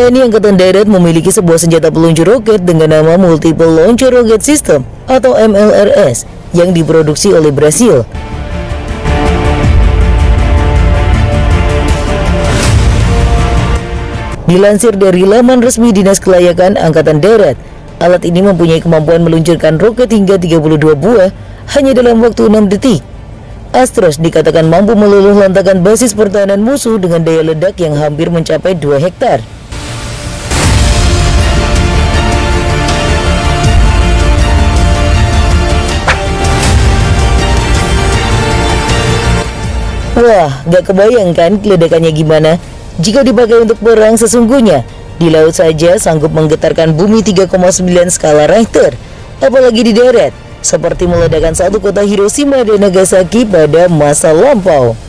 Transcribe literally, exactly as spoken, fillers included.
T N I Angkatan Darat memiliki sebuah senjata peluncur roket dengan nama Multiple Launcher Rocket System atau M L R S yang diproduksi oleh Brasil. Dilansir dari laman resmi Dinas Kelayakan Angkatan Darat, alat ini mempunyai kemampuan meluncurkan roket hingga tiga puluh dua buah hanya dalam waktu enam detik. Astros dikatakan mampu meluluh lantakan basis pertahanan musuh dengan daya ledak yang hampir mencapai dua hektar. Wah, gak kebayang kan ledakannya gimana? Jika dipakai untuk perang sesungguhnya, di laut saja sanggup menggetarkan bumi tiga koma sembilan skala Richter, apalagi di darat, seperti meledakkan satu kota Hiroshima dan Nagasaki pada masa lampau.